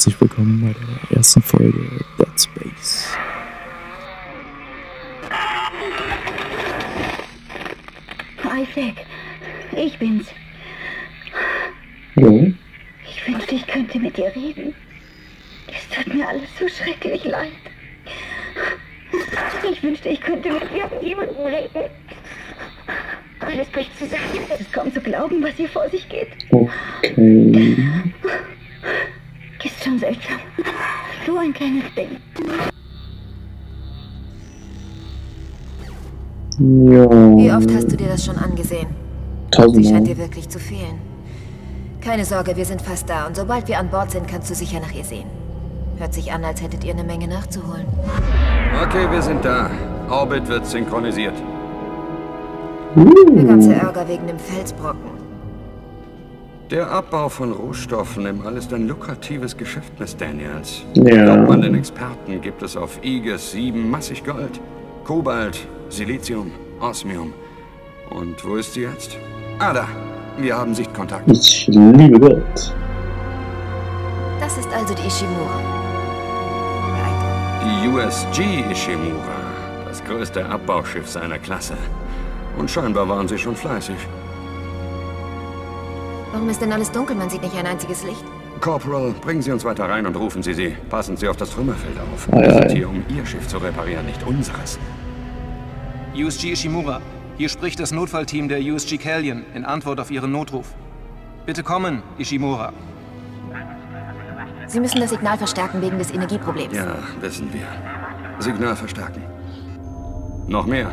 herzlich willkommen bei der ersten Folge Dead Space. Isaac, ich bin's. Hallo? Ich wünschte, ich könnte mit dir reden. Es tut mir alles so schrecklich leid. Ich wünschte, ich könnte mit jemandem reden. Alles bricht zusammen. Es ist kaum zu glauben, was hier vor sich geht. Okay. Ist schon seltsam. So ein kleines Ding. Ja. Wie oft hast du dir das schon angesehen? Sie scheint Tausendmal. dir wirklich zu fehlen. Keine Sorge, wir sind fast da und sobald wir an Bord sind, kannst du sicher nach ihr sehen. Hört sich an, als hättet ihr eine Menge nachzuholen. Okay, wir sind da. Orbit wird synchronisiert. Der ganze Ärger wegen dem Felsbrocken. Der Abbau von Rohstoffen im alles ein lukratives Geschäft, Miss Daniels. Ja. Glaubt man den Experten, gibt es auf Aegis 7 massig Gold. Kobalt, Silizium, Osmium. Und wo ist sie jetzt? Ah, da. Wir haben Sichtkontakt. Ich liebe Gott. Das ist also die Ishimura. Die USG Ishimura. Das größte Abbauschiff seiner Klasse. Und scheinbar waren sie schon fleißig. Warum ist denn alles dunkel? Man sieht nicht ein einziges Licht. Corporal, bringen Sie uns weiter rein und rufen Sie sie. Passen Sie auf das Trümmerfeld auf. Ei, Wir ei. sind hier, um Ihr Schiff zu reparieren, nicht unseres. USG Ishimura, hier spricht das Notfallteam der USG Callion in Antwort auf Ihren Notruf. Bitte kommen, Ishimura. Sie müssen das Signal verstärken wegen des Energieproblems. Ja, wissen wir. Signal verstärken. Noch mehr.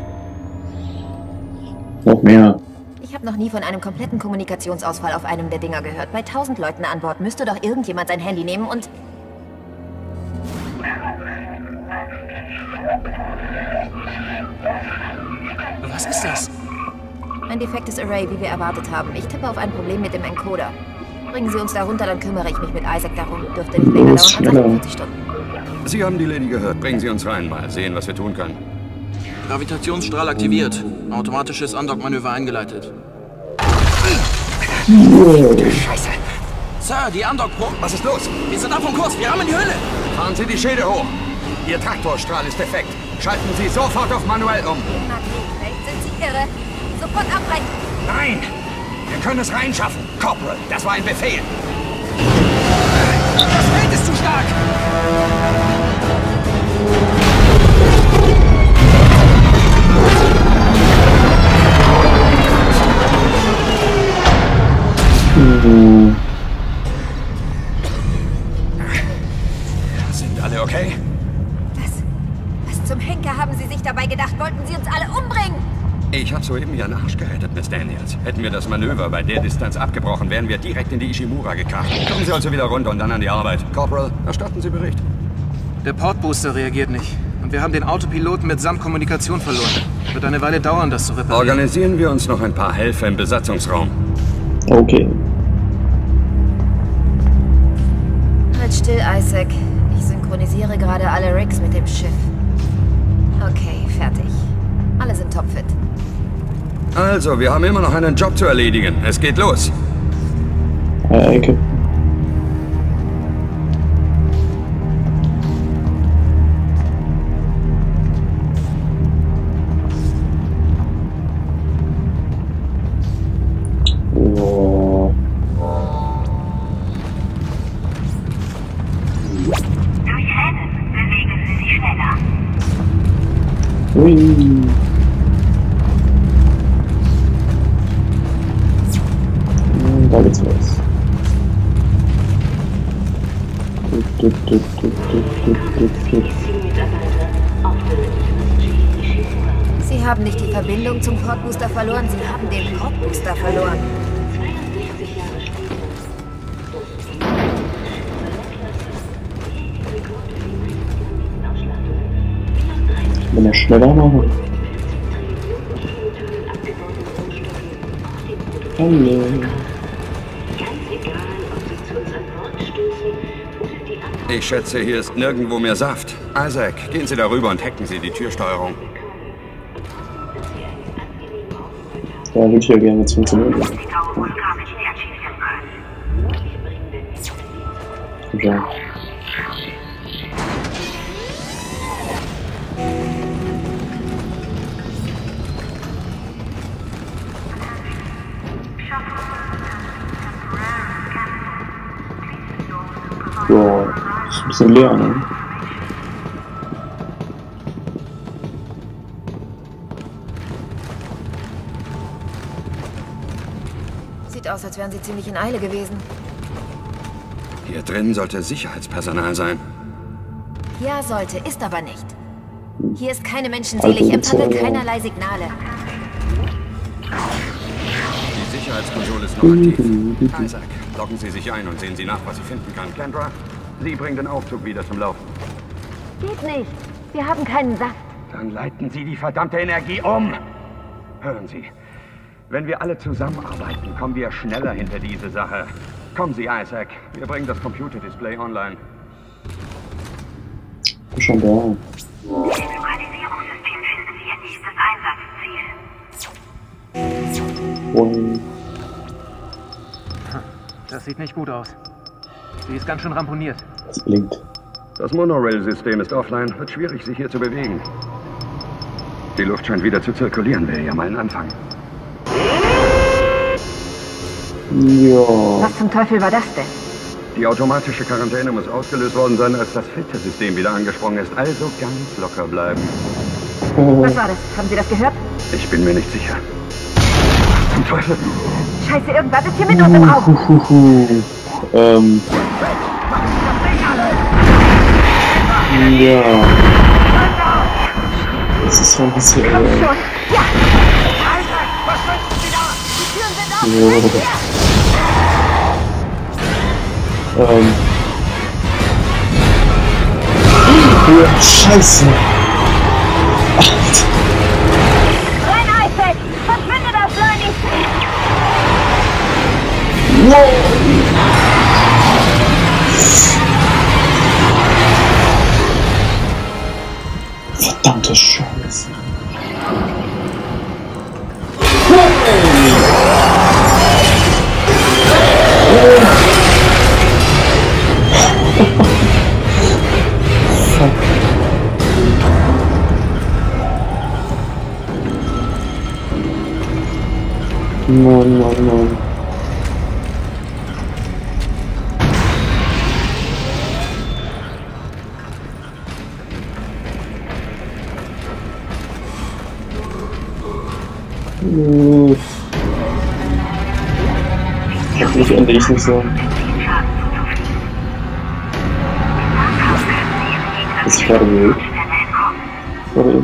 Noch mehr. Ich habe noch nie von einem kompletten Kommunikationsausfall auf einem der Dinger gehört. Bei 1000 Leuten an Bord müsste doch irgendjemand sein Handy nehmen und... Was ist das? Ein defektes Array, wie wir erwartet haben. Ich tippe auf ein Problem mit dem Encoder. Bringen Sie uns da runter, dann kümmere ich mich mit Isaac darum. Dürfte nicht länger dauern als Schneller. 48 Stunden. Sie haben die Lady gehört. Bringen Sie uns rein. Mal sehen, was wir tun können. Gravitationsstrahl aktiviert. Automatisches Undock-Manöver eingeleitet. Scheiße. Sir, die Undock-Probe. Was ist los? Wir sind ab vom Kurs. Wir haben die Höhle. Fahren Sie die Schäde hoch. Ihr Traktorstrahl ist defekt. Schalten Sie sofort auf manuell um. Vielleicht sind Sie irre. Sofort abbrechen. Nein! Wir können es reinschaffen. Corporal, das war ein Befehl. Das Feld ist zu stark. Sind alle okay? Was zum Henker haben Sie sich dabei gedacht? Wollten Sie uns alle umbringen? Ich habe soeben Ihren Arsch gerettet, Miss Daniels. Hätten wir das Manöver bei der Distanz abgebrochen, wären wir direkt in die Ishimura gekracht. Kommen Sie also wieder runter und dann an die Arbeit. Corporal, erstatten Sie Bericht. Der Portbooster reagiert nicht. Und wir haben den Autopiloten mitsamt Kommunikation verloren. Wird eine Weile dauern, das zu reparieren. Organisieren wir uns noch ein paar Helfer im Besatzungsraum. Okay. Halt still, Isaac. Ich synchronisiere gerade alle Rigs mit dem Schiff. Okay, fertig. Alle sind topfit. Also, wir haben immer noch einen Job zu erledigen. Es geht los. Ecke. So. Durch Rennen bewegen Sie sich schneller. Ui. Da geht's los. Sie haben nicht die Verbindung zum Portbooster verloren, Sie haben den Portbooster verloren. Wenn er schneller machen. Hallo. Ich schätze, hier ist nirgendwo mehr Saft. Isaac, gehen Sie darüber und hacken Sie die Türsteuerung. Ja, würde ich ja gerne jetzt funktionieren. Ja. Ja, ist ein bisschen leer, ne? Sieht aus, als wären sie ziemlich in Eile gewesen. Hier drin sollte Sicherheitspersonal sein. Ja, sollte, ist aber nicht. Hier ist keine Menschenseele, ich empfange keinerlei Signale. Die Sicherheitskonsole ist noch aktiv. Isaac, loggen Sie sich ein und sehen Sie nach, was Sie finden kann. Kendra, Sie bringen den Aufzug wieder zum Laufen. Geht nicht. Wir haben keinen Saft. Dann leiten Sie die verdammte Energie um. Hören Sie, wenn wir alle zusammenarbeiten, kommen wir schneller hinter diese Sache. Kommen Sie, Isaac. Wir bringen das Computerdisplay online. Bin schon da. Im Lokalisierungssystem finden Sie Ihr nächstes Einsatzziel. Und Das sieht nicht gut aus. Sie ist ganz schön ramponiert. es blinkt. Das Monorail-System ist offline. Wird schwierig, sich hier zu bewegen. Die Luft scheint wieder zu zirkulieren. Wäre ja mal ein Anfang. Ja. Was zum Teufel war das denn? Die automatische Quarantäne muss ausgelöst worden sein, als das Filtersystem wieder angesprungen ist. Also ganz locker bleiben. Was war das? Haben Sie das gehört? Ich bin mir nicht sicher. Zum Teufel! Scheiße, irgendwas ist hier mit uns im Raum. Ja. Das ist so ein bisschen. Komm schon. Ja. Ja, Scheiße. Rein, Isaac! Verschwinde da, Slimy! Verdammte Scheiße. Mann. Hoffentlich ende ich nicht so. Ist fertig. Sorry.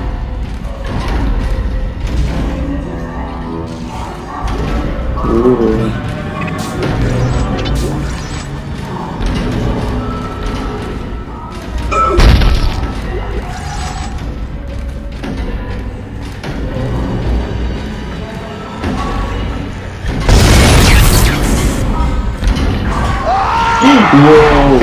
Wow.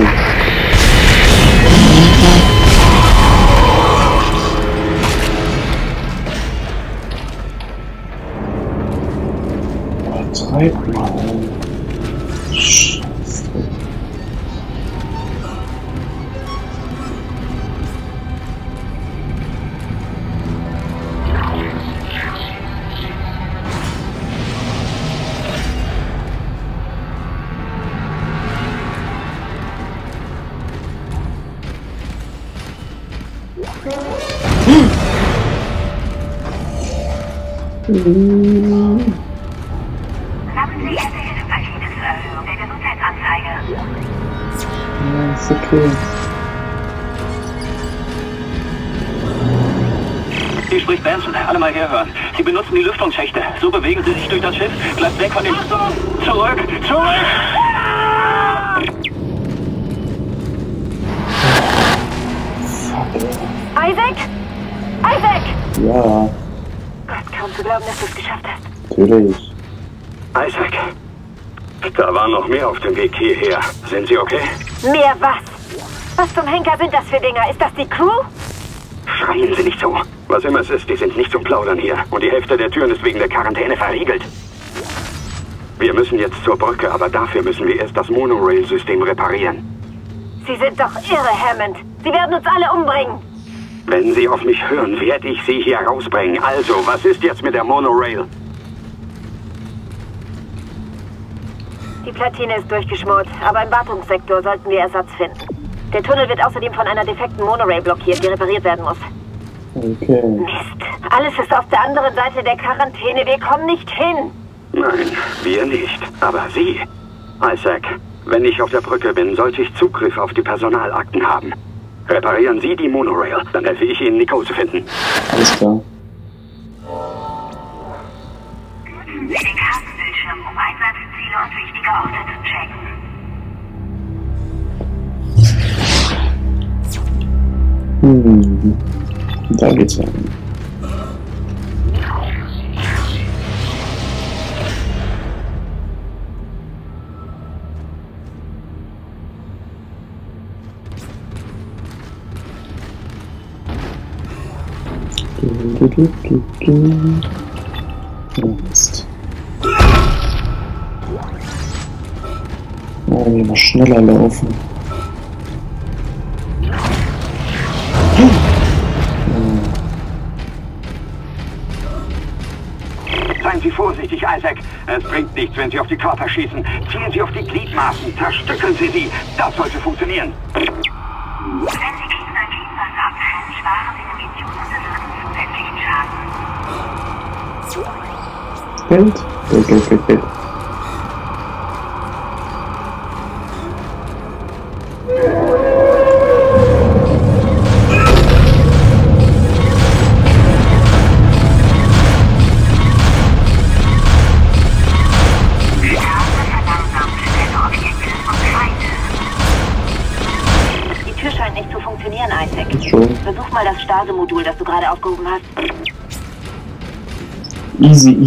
Treib mal. Scheiße. Haben Sie Erste Hilfepakete zur Erhöhung der Gesundheitsanzeige? Ja, ist okay. Hier spricht Benson. Alle mal herhören. Sie benutzen die Lüftungsschächte. So bewegen Sie sich durch das Schiff. Bleibt weg von den... Zurück! Zurück! Isaac? Isaac! Ja, Gott, kaum zu glauben, dass du es geschafft hast. natürlich. Isaac, da war noch mehr auf dem Weg hierher. Sind Sie okay? Mehr was? Was zum Henker sind das für Dinger? Ist das die Crew? Schreien Sie nicht so. Was immer es ist, die sind nicht zum Plaudern hier. Und die Hälfte der Türen ist wegen der Quarantäne verriegelt. Wir müssen jetzt zur Brücke, aber dafür müssen wir erst das Monorail-System reparieren. Sie sind doch irre, Hammond. Sie werden uns alle umbringen. Wenn Sie auf mich hören, werde ich Sie hier rausbringen. Also, was ist jetzt mit der Monorail? Die Platine ist durchgeschmort, aber im Wartungssektor sollten wir Ersatz finden. Der Tunnel wird außerdem von einer defekten Monorail blockiert, die repariert werden muss. Okay. Mist. Alles ist auf der anderen Seite der Quarantäne. Wir kommen nicht hin. Nein, wir nicht. Aber Sie. Isaac, wenn ich auf der Brücke bin, sollte ich Zugriff auf die Personalakten haben. Reparieren Sie die Monorail, dann helfe ich Ihnen, Nico zu finden. Alles klar. Nutzen Sie den Kartenbildschirm, um Einsatzziele und wichtige Orte zu checken. Da geht's weiter. Jetzt. Oh, wir mal schneller laufen. Seien Sie vorsichtig, Isaac. Es bringt nichts, wenn Sie auf die Körper schießen. Zielen Sie auf die Gliedmaßen, zerstückeln Sie sie. Das sollte funktionieren. Wenn Sie Gegner Gliedmaßen abfällen, sparen Sie Munition und erlassen zusätzlichen Schaden. Geld? Geld. Versuch mal das Stase-Modul, das du gerade aufgehoben hast. Easy.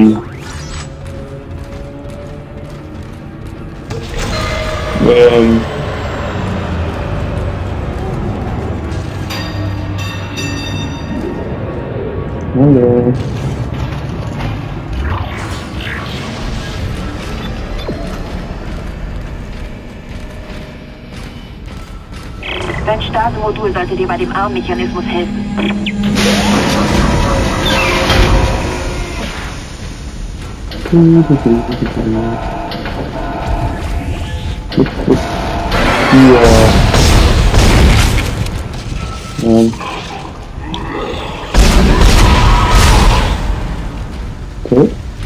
Hallo. Dein Stase-Modul sollte dir bei dem Armmechanismus helfen. Okay.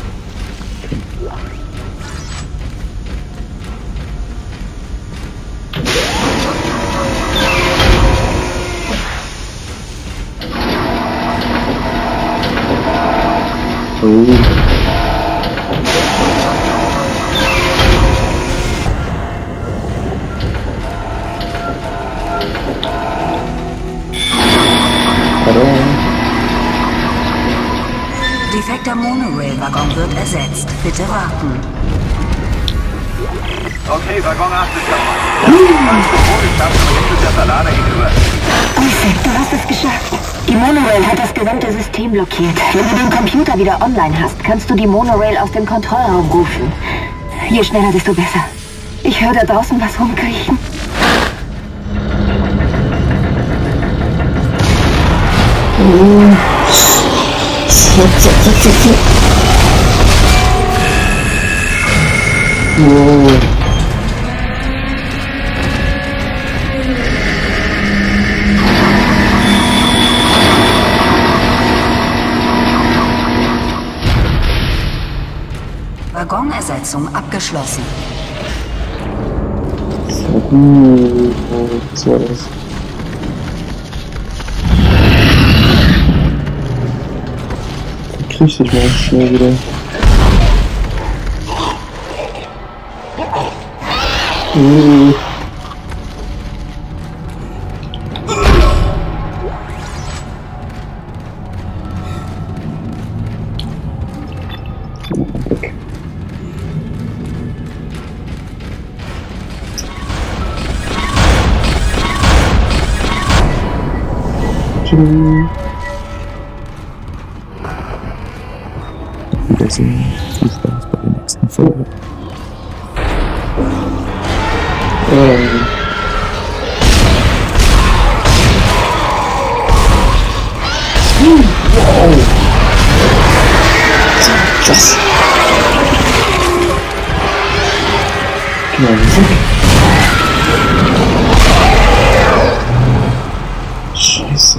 Defekter Monorail-Waggon wird ersetzt. Bitte warten. Okay, Waggon 8 ist kaputt. Aber jetzt ist der Verlader gegenüber. Isaac, du hast es geschafft. Die Monorail hat das gesamte System blockiert. Wenn du den Computer wieder online hast, kannst du die Monorail aus dem Kontrollraum rufen. Je schneller, desto besser. Ich höre da draußen was rumkriechen. Waggonersetzung abgeschlossen. Was war das? Krieg ich mal schnell wieder. Weg. Wiedersehen. Viel Spaß bei der nächsten Folge. Was? Ja, Scheiße.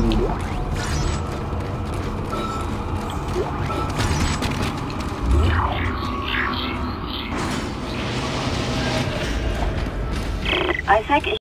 Isaac,